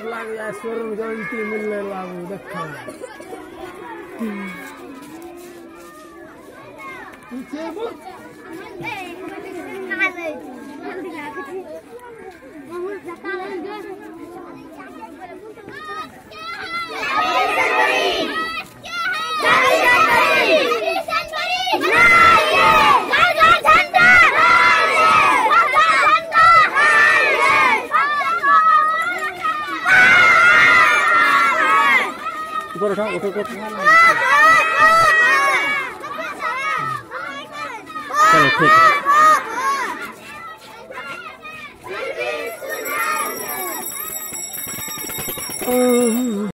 लाग जाए स्वर्ण जयंती मिलने लागू देखा पीछे बोल ऊपर उठा ऊपर चलो ठीक है।